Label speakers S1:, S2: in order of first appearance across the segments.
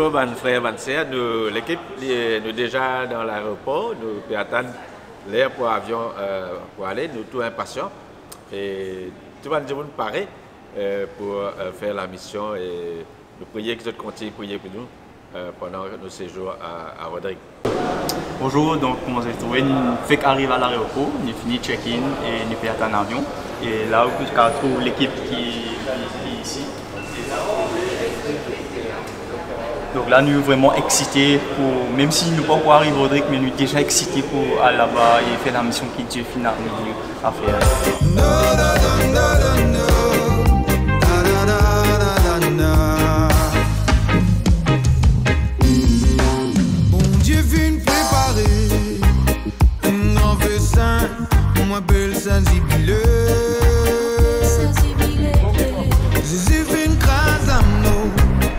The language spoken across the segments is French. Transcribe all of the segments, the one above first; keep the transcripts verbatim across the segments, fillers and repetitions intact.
S1: bonjour, mes frères et sœurs. Nous, l'équipe est déjà dans l'aéroport. Nous pouvons attendre l'air pour l'avion euh, pour aller. Nous sommes tous impatients. Et tout le monde paraît euh, pour euh, faire la mission. Et nous prions que vous continuez à prier pour nous euh, pendant nos séjours à, à Rodrigue.
S2: Bonjour, donc comment vous avez trouvé? Nous fait qu'arriver à l'aéroport, nous finissons check-in et nous pouvons attendre l'avion. Et là, vous trouvez l'équipe qui est ici. Donc là, nous sommes vraiment excités, pour, même si nous ne pouvons pas arriver à Rodrigue, mais nous sommes déjà excités pour aller là-bas et faire la mission qui Dieu finalement à faire.
S3: Bon Dieu vient préparer un grand festin, on m'appelle Saint-Zibileux. Jésus fait une grâce à nous.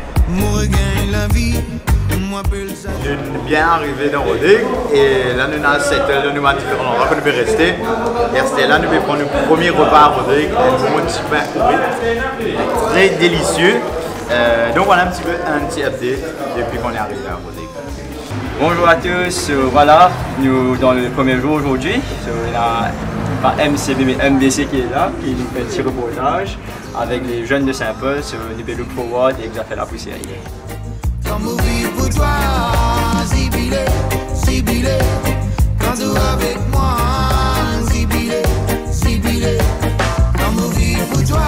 S4: Je suis bien arrivé dans Rodrigue et là nous avons cette heure, nous avons différents endroits que nous pouvons rester. Et rester là, nous pouvons prendre le premier repas à Rodrigue, un bon petit pain très délicieux. Euh, donc voilà un petit peu un petit update depuis qu'on est arrivé à Rodrigue.
S2: Bonjour à tous, euh, voilà, nous dans le premier jour aujourd'hui, so, il y a pas M C B mais M B C qui est là, qui nous fait un petit reportage avec les jeunes de Saint-Paul, so, nous pouvons look forward et nous a fait la poussière.
S3: Comme vivre pour toi, Zibilé, Zibilé, quand tu es avec moi, Zibilé, Zibilé, comme vivre pour toi.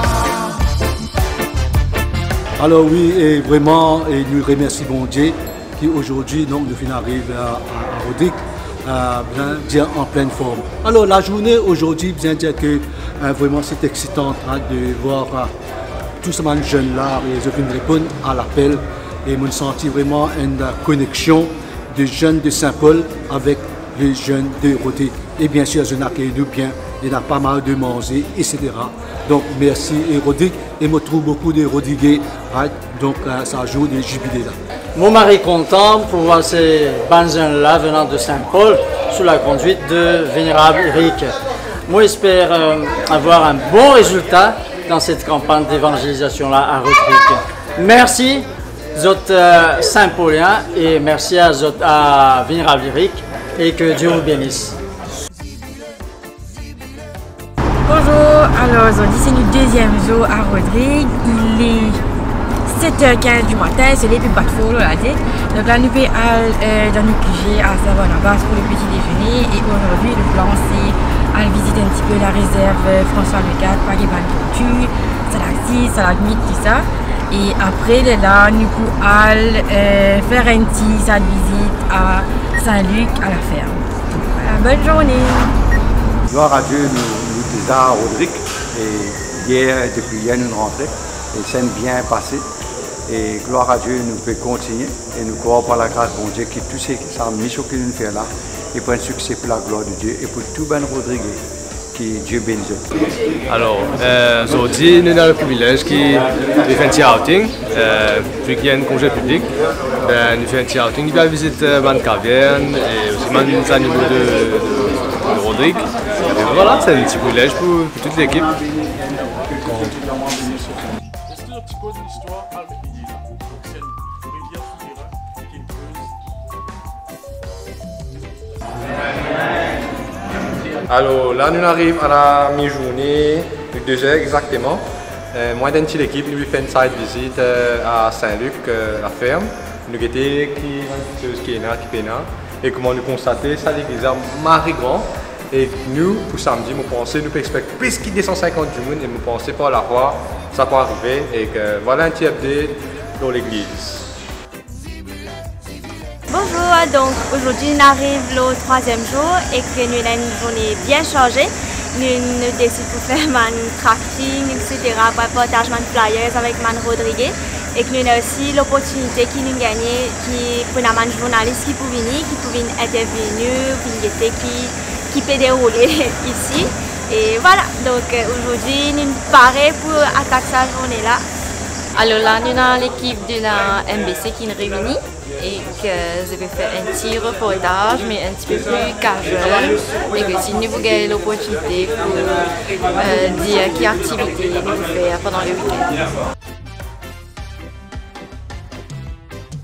S5: Alors oui, et vraiment, et nous remercions bon Dieu qui aujourd'hui donc nous finissons arriver à, à, à Rodrigue, euh, bien dire en pleine forme. Alors la journée aujourd'hui, bien dire que euh, vraiment c'est excitant hein, de voir euh, tous ces jeunes là, et je viens de répondre à l'appel. Et je sens vraiment une connexion de jeunes de Saint-Paul avec les jeunes de Rodrigue. Et bien sûr, je n'accueille nous bien, il y a pas mal de manger, et cetera. Donc merci et Rodrigue. Et je trouve beaucoup de Rodriguais, right? Donc euh, ça joue des jubilés là.
S6: Mon mari est content pour voir ces jeunes-là venant de Saint-Paul sous la conduite de Vénérable Eric. Moi j'espère euh, avoir un bon résultat dans cette campagne d'évangélisation-là à Rodrigue. Merci. Zot euh, Saint-Paulien et merci à, Zot, à Vénérable Eric et que Dieu vous bénisse.
S7: Bonjour, alors aujourd'hui c'est notre deuxième jour à Rodrigue, il est sept heures quinze du matin, c'est les plus bas de four là. Donc là nous sommes euh, dans notre Q G à Savannah-Basse pour le petit déjeuner et aujourd'hui le plan c'est à visiter un petit peu la réserve François Le Quatre, Paris-Ban Tortue, salade salade mythe, tout ça. Et après, là, nous pouvons euh, faire une petite visite à Saint-Luc, à la ferme. Voilà, bonne journée.
S4: Gloire à Dieu, nous, nous sommes à Rodrigue. Et hier, depuis hier, nous sommes rentrés. Et ça s'est bien passé. Et gloire à Dieu, nous pouvons continuer. Et nous croyons par la grâce de bon Dieu que tout ce que mission que nous faisons là, et pour un succès pour la gloire de Dieu et pour tout le monde Rodrigue. Dieu bénisse.
S8: Alors, euh, aujourd'hui, nous avons le privilège qui de faire un petit outing. Euh, vu qu'il y a un congé public, ben, nous faisons un petit outing. Nous allons visiter euh, une caverne et aussi un niveau de, de, de Rodrigue. Et voilà, c'est un petit privilège pour, pour toute l'équipe.
S9: Alors là, nous arrivons à la mi-journée, deux heures exactement. Euh, moi, dans toute l'équipe, nous avons fait une site visite euh, à Saint-Luc, euh, la ferme. Nous avons été qui est là, qui est là. Et comment nous constater, ça l'église est marée grand. Et nous, pour samedi, nous pensons, nous expectons plus que deux cent cinquante du monde et nous pensons pas la voir, ça peut arriver. Et que voilà un petit update dans l'église.
S10: Bonjour, donc aujourd'hui on arrive le troisième jour et que nous avons une journée bien chargée. Nous, nous décidons de faire un tracking, et cetera, pour partager des flyers avec Man Rodrigue. Et que nous avons aussi l'opportunité qui nous gagne qui pour un journaliste qui peut venir, qui peut venir intervenir, qui, qui peut dérouler ici. Et voilà, donc aujourd'hui nous sommes parés pour attaquer cette journée-là.
S11: Alors là, nous avons l'équipe de la M B C qui nous réunit. Et que je vais faire un petit reportage, mais un petit peu plus casual. Et que si nous vous avez l'opportunité pour euh, dire quelle activité nous faire pendant le week-end.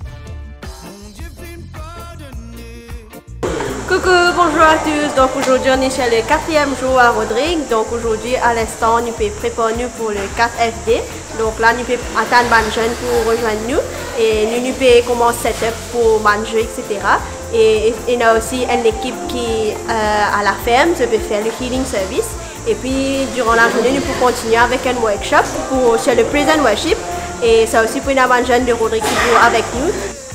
S12: Coucou, bonjour à tous. Donc aujourd'hui on est chez le quatrième jour à Rodrigue. Donc aujourd'hui à l'instant nous pouvons préparer nous pour le quatre F D. Donc là nous pouvons attendre les jeunes pour rejoindre nous et nous, nous pouvons commencer setup pour manger, et cetera. Et il y a aussi une équipe qui euh, à la ferme, ça peut faire le healing service. Et puis durant la journée nous pouvons continuer avec un workshop pour sur le present worship. Et ça aussi pour les jeunes de Rodrigue qui jouent avec nous.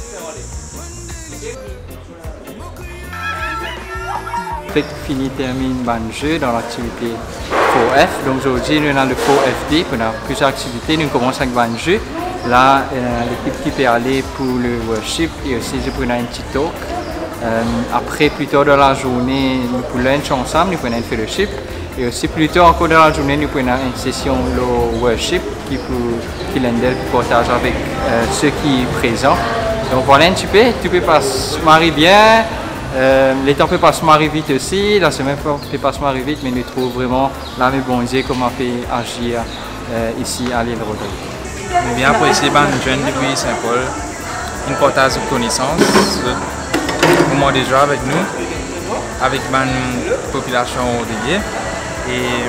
S2: Fini termine le jeu dans l'activité quatre F. Donc aujourd'hui nous avons le quatre F D, on a plusieurs activités, nous commençons avec le jeu. Là euh, l'équipe qui peut aller pour le worship et aussi je prends un petit talk. Euh, après plus tard dans la journée nous pouvons lunch ensemble, nous prenons un fellowship et aussi plus tard encore dans la journée nous prenons une session de worship qui peut qui l'endel partage avec euh, ceux qui sont présents. Donc voilà un petit peu, tu peux pas se marier bien. Euh, les temps ne peuvent pas se marier vite aussi, la semaine ne peut pas se marier vite, mais nous trouvons vraiment là, mais bon Dieu, comment on peut agir euh, ici à l'île Rodrigue.
S13: Nous bien apprécier les jeunes depuis Saint-Paul, une partage de connaissances, comment déjà avec nous, avec la population rodriguienne. Et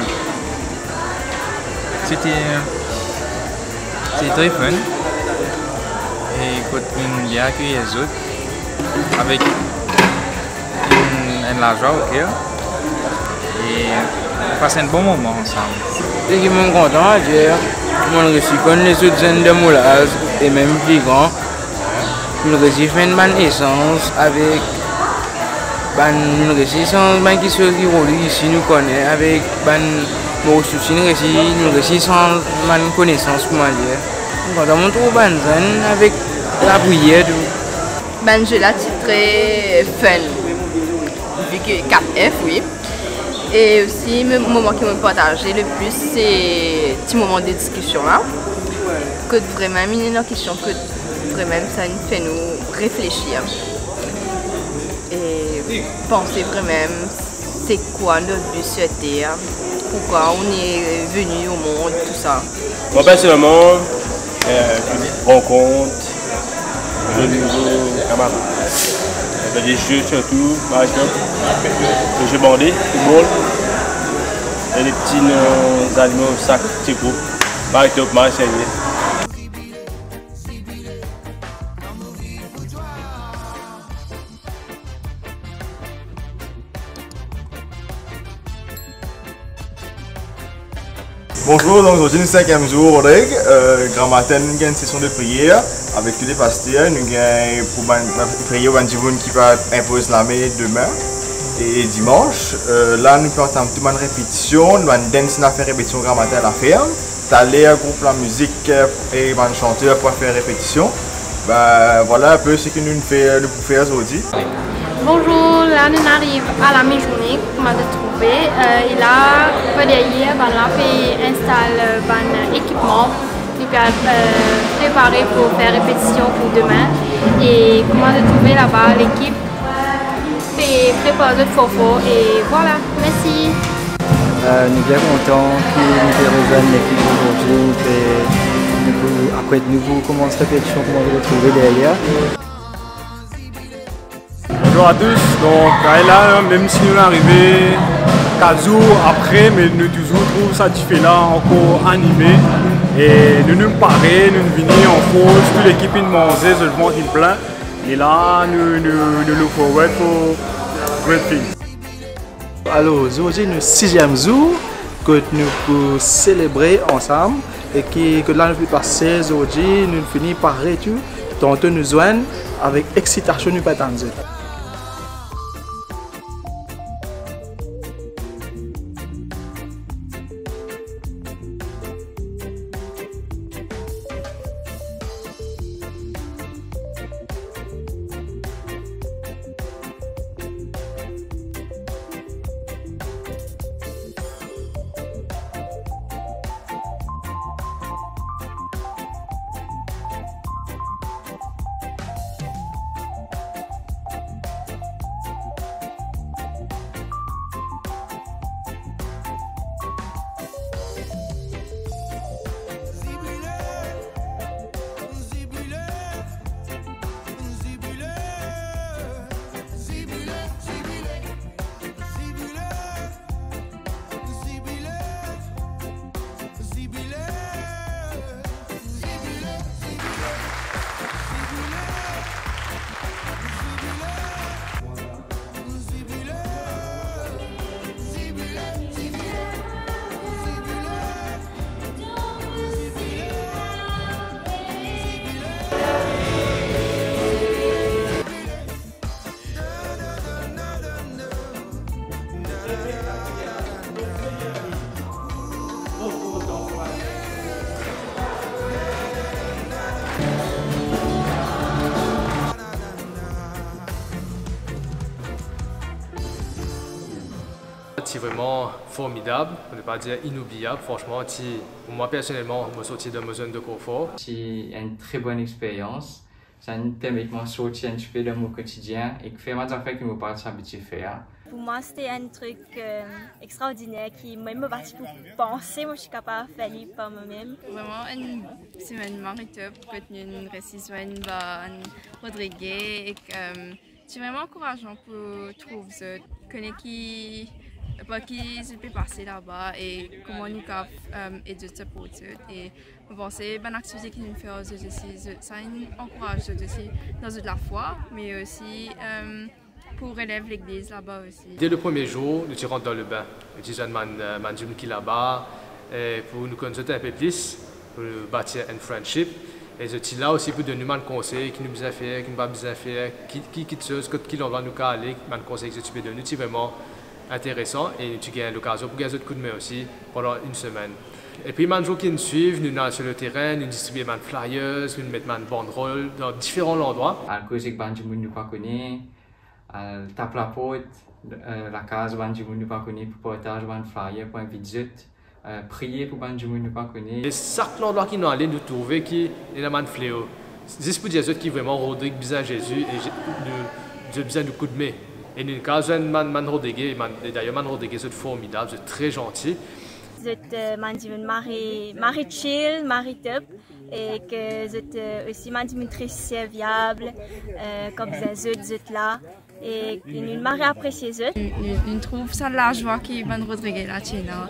S13: c'était très fun. Et quand nous bien accueilli les autres, avec la joie au cœur et passer un bon moment ensemble.
S14: Je suis content à dire, je suis connu les autres jeunes de moulage et même plus grands. Je suis fait une bonne essence avec une résistance qui se déroule ici, nous connaissons avec mon soutien, nous résistons une connaissance pour moi dire. Quand on trouve un jeune avec la prière.
S15: Ben, je l'ai titré fun. quatre F, oui. Et aussi, le moment qui me partageait le plus, c'est petit moment de discussion là. Que vraiment, il y a une question que vraiment ça nous fait nous réfléchir. Et penser vraiment, c'est quoi notre but sur Terre, pourquoi on est venu au monde, tout ça.
S16: Moi, personnellement, euh, je rencontre de nouveaux camarades. Des jeux surtout, par exemple, les jeux bandés, football, et les petits euh, animaux, sacs, petits groupes, par exemple, Marseillais.
S17: Bonjour, donc aujourd'hui, le cinquième jour, Rodrigue. Euh, grand matin, nous avons une session de prière avec tous les pasteurs. Nous avons pour une prière qui va imposer la main demain et dimanche. Euh, là, nous pouvons entendre toute une répétition. Nous allons danser, faire répétition grand matin à la ferme. T'aller un groupe la musique et un chanteur pour faire répétition. Ben, voilà un peu ce que nous faisons faire aujourd'hui.
S18: Bonjour, là nous arrivons à la mi-journée, comme on a trouvé. Euh, et là, derrière, ben, là, on installe un équipement qui peut euh, préparer pour faire répétition pour demain. Et comme on a trouvé là-bas, l'équipe fait préparer le fofo. Et voilà, merci.
S2: Euh, nous sommes bien contents que nous rejoignons l'équipe aujourd'hui. Et après de nouveau, commence la répétition, comment vous retrouvez derrière.
S19: Bonjour à tous, donc là, même si nous sommes arrivés quatre jours après, mais nous toujours trouvons ça différent, encore animé. Et nous nous parons, nous venons en pause, toute l'équipe est mangée, seulement il plein. Et là, nous nous nous look forward for great things.
S5: Alors aujourd'hui, nous sixième jour que nous pouvons célébrer ensemble et qui, que là nous pouvons passer aujourd'hui, nous finissons par retour, tantôt nous joignent avec excitation nous pas attendre.
S8: C'est vraiment formidable, on ne peut pas dire inoubliable. Franchement, pour moi personnellement, je me sorti de ma zone de confort.
S14: C'est une très bonne expérience. Ça nous permet de sortir un petit peu de mon quotidien et de faire des affaires que je ne pas habitué à faire.
S10: Pour moi, c'était un truc euh, extraordinaire qui m'a même parti pour penser. Moi, je suis capable de faire par moi-même.
S15: Vraiment, une semaine maritime pour que nous réussissions une bonne Rodriguez et que euh, c'est vraiment encourageant pour trouver connaître qui pas qui se peut passer là-bas et comment nous pouvons euh, aider ce pour eux. Et je pense que bonne activité qui nous fait aussi, ça encourage aussi dans la foi, mais aussi euh, pour élèver l'église là-bas aussi.
S8: Dès le premier jour, nous rentrons dans le bain. Nous disons que qui là-bas pour nous connaître un peu plus, pour bâtir une friendship. Et je suis là aussi pour donner des conseils qui nous besoin faire, qui nous pas besoin faire, qui qui qui chose, qui l'on va nous aller, des conseils que je peux donner, c'est vraiment intéressant et tu gagnes l'occasion pour gagner un coup de main aussi pendant une semaine. Et puis les jours qui nous suivent, nous allons sur le terrain, nous distribuons des flyers, nous mettons des banderoles dans différents endroits.
S14: À cause que les gens ne pas connaissent, tape la porte, la case les gens ne pas connaissent pour partager des flyers, pour une visite. Euh, prier pour les gens qui ne pas connaissent.
S8: Et chaque endroit qui nous allons nous trouver qui est un fléau. C'est pour dire qui vraiment Rodrigue besoin Jésus et nous besoin de coup de main. Et nous cas un man man Rodrigue et d'ailleurs man Rodrigue c'est formidable, c'est très gentil.
S10: C'est man dit mari mari chill, mari top et que c'est aussi man dit très serviable euh, comme ça c'est là. Et nous m'avons apprécié ça.
S15: Nous trouvons ça de la joie qui Van Rodriguez là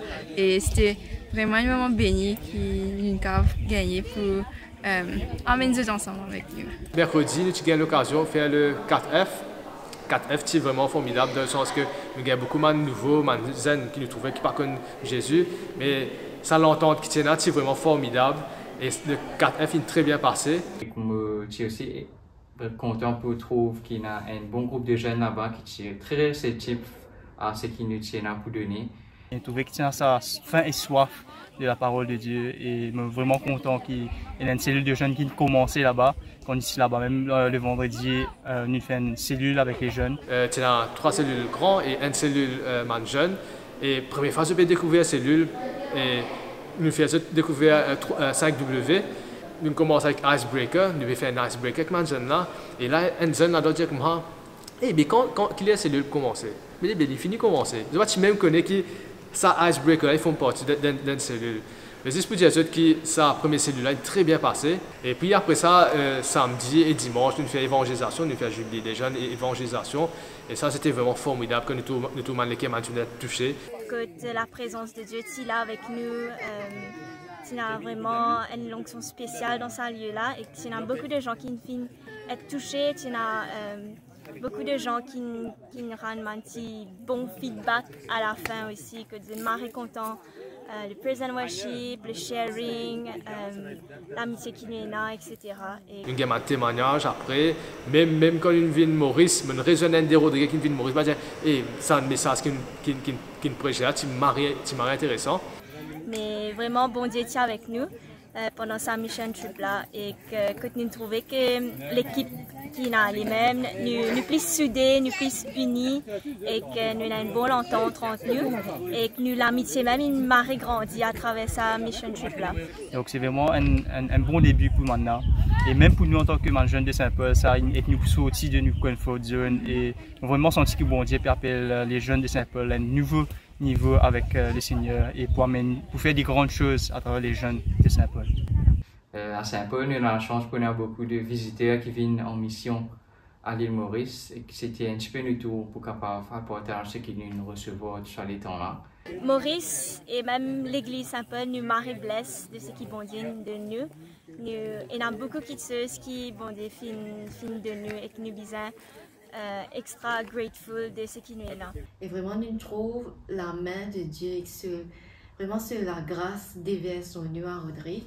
S15: et c'était vraiment un moment béni qui nous avons gagné pour euh, amener ensemble avec nous.
S8: Mercredi, nous avons eu l'occasion de faire le quatre F. quatre F c'est vraiment formidable dans le sens que nous avons beaucoup de nouveaux, de jeunes qui nous trouvaient qui ne connaissent pas Jésus, mais ça l'entente qui tient là, c'est vraiment formidable et le quatre F est très bien passé.
S14: Et comme tu aussi content pour trouver qu'il y a un bon groupe de jeunes là-bas qui est très réceptif à ce qu'il nous tient à pour donner.
S20: J'ai trouvé qu'il y a sa faim et soif de la parole de Dieu et je suis vraiment content qu'il y ait une cellule de jeunes qui commençait là-bas. Quand ici là-bas, même euh, le vendredi, euh, nous faisons une cellule avec les jeunes.
S8: Euh, il y a trois cellules grands et une cellule euh, man jeune. Et première fois, je vais découvrir la cellule et nous faisons découvrir euh, cinq W. Nous commençons avec Icebreaker, nous avons fait un Icebreaker avec un jeune là, et là, un jeune là doit dire comme ça, eh bien quand, quand qu'il est cellule commencer, mais il est fini commencer. Je vois tu même connais qui ça Icebreaker là, ils font partie d'une cellule. Mais c'est pour dire que sa première cellule là est très bien passée. Et puis après ça, euh, samedi et dimanche, nous faisons évangélisation, nous faisons jubilé des jeunes et évangélisation. Et ça c'était vraiment formidable que nous tous nous tous l'équipe nous a touchés.
S10: Que la présence de Dieu est là avec nous. Euh... Il y a vraiment une onction spéciale dans ce lieu-là et il y a beaucoup de gens qui viennent être touchés. Il y a euh, beaucoup de gens qui, qui nous rendent un petit bon feedback à la fin aussi, que vous êtes content. Euh, le praise and worship, le sharing, euh, l'amitié qui nous est là, et cetera. Et...
S8: Une gamme un témoignage après, même, même quand une vie de Maurice, une résonance des Rodriguez qui vient de Maurice, va dire hey, c'est un message qui, qui, qui, qui nous prêche là, c'est intéressant.
S10: Mais vraiment, bon Dieu tient avec nous euh, pendant sa mission trip là et que, que nous trouvons que l'équipe qui n'a les mêmes, nous, nous plus soudés, nous plus unis et que nous avons une bonne entente entre nous et que nous l'amitié même une marée grandit à travers sa mission trip là.
S20: Donc c'est vraiment un, un, un bon début pour maintenant et même pour nous en tant que jeunes de Saint-Paul, ça a été nous sortis de nos comfort zone et vraiment senti que bon Dieu appelle les jeunes de Saint-Paul à un nouveau niveau avec euh, le Seigneur et pour, amener, pour faire des grandes choses à travers les jeunes de Saint-Paul.
S14: Euh, à Saint-Paul, nous avons la chance qu'on a beaucoup de visiteurs qui viennent en mission à l'île Maurice et c'était un petit peu nous tour pour capable apporter ce qu'ils nous recevoir tout les temps là.
S10: Maurice et même l'église Saint-Paul nous marie blesse de ce qui bon Dieu de nous. Nous il y a beaucoup de choses qui bon Dieu fin fin de nous et qui nous besoin Euh, extra grateful de ce qui nous est là.
S21: Et vraiment, nous trouvons la main de Dieu et ce, vraiment c'est la grâce déverse sur nous à Rodrigue.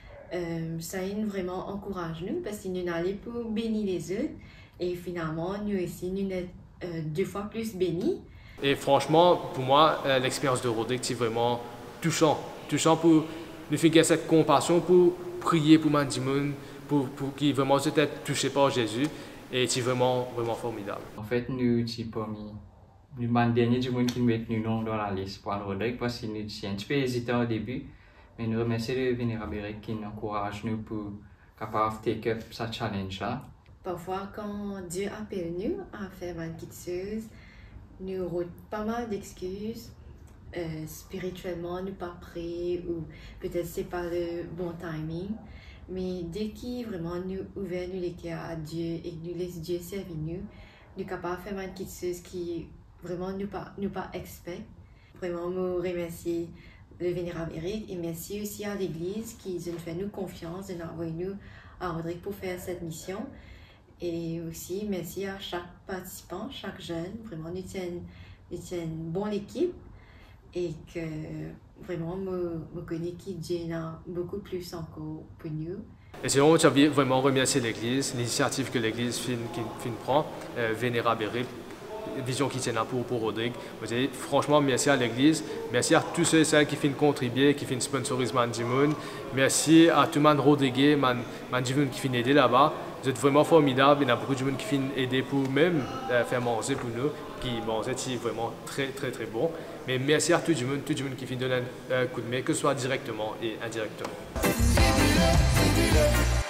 S21: Euh, ça nous vraiment encourage nous parce que nous allons pour bénir les autres et finalement nous aussi nous sommes euh, deux fois plus bénis.
S8: Et franchement, pour moi, euh, l'expérience de Rodrigue c'est vraiment touchant, touchant pour nous faire cette compassion pour prier pour Mandimoun, pour pour qui vraiment s'était touché par Jésus. Et c'est vraiment, vraiment formidable.
S14: En fait, nous sommes parmi
S1: le dernier du monde qui nous met nous dans la liste pour le Rodrigue parce qu'il nous a un petit peu hésité au début. Mais nous remercions le Vénérable Eric qui nous encourage nous pour capable de take up ce challenge-là.
S21: Parfois, quand Dieu appelle nous à faire une petite chose, nous avons pas mal d'excuses. Euh, spirituellement, nous pas prêts ou peut-être c'est pas le bon timing. Mais dès qu'il vraiment nous ouvert nous les cœurs à Dieu et nous laisse Dieu servir nous, nous sommes capables de faire une petite chose qui vraiment nous pas nous pas expect. Vraiment, nous remercie le Vénérable Eric et merci aussi à l'Église qui nous fait nous confiance et nous envoie nous à Rodrigue pour faire cette mission. Et aussi merci à chaque participant, chaque jeune. Vraiment, nous sommes une bonne équipe. Et que vraiment, je connais qui Dieu a beaucoup plus encore pour nous.
S8: Et c'est vraiment, vraiment remercier l'Église, l'initiative que l'Église fin, fin prend, euh, Vénérable Eric, vision qui tient pour, pour Rodrigue. Franchement, merci à l'Église, merci à tous ceux et celles qui font contribuer, qui font sponsoriser Mandimoun. Merci à tout le monde Rodrigue, Mandimoun qui font aider là-bas. Vous êtes vraiment formidables, il y a beaucoup de gens qui font aider pour même euh, faire manger pour nous, qui bon, c'est vraiment très très très bon. Mais merci à tout le monde, tout le monde qui fait donner un coup de main, que ce soit directement et indirectement.